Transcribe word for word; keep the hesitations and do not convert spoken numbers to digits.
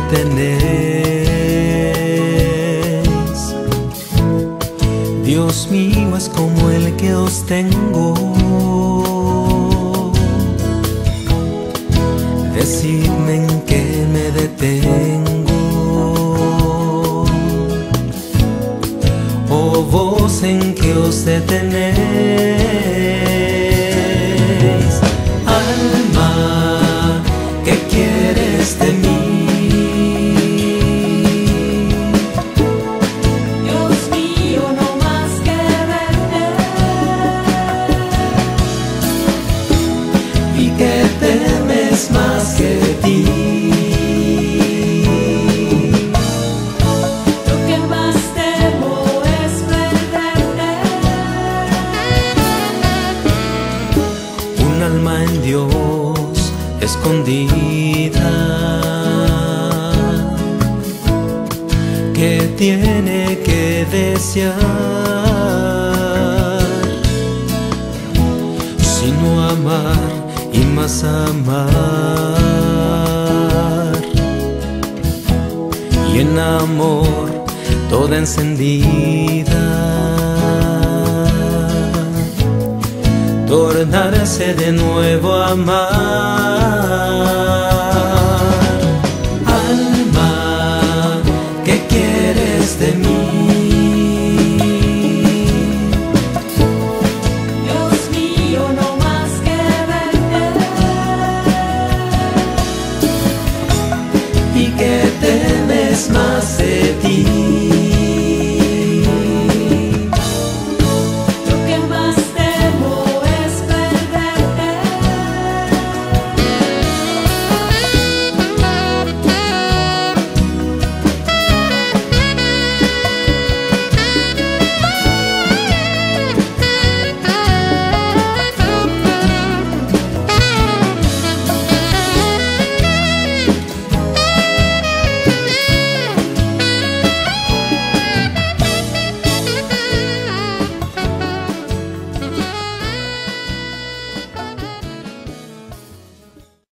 tenéis. Dios mío es como el que os tengo. Decidme en qué me detengo, oh vos en que os detenéis. Alma, ¿qué quieres de mí? Dios mío, no más que verte, Y que temes más que ti. lo que más temo es perderte. Un alma en Dios escondida que tiene que desear, sino amar y más amar, y en amor toda encendida tornarse de nuevo a amar.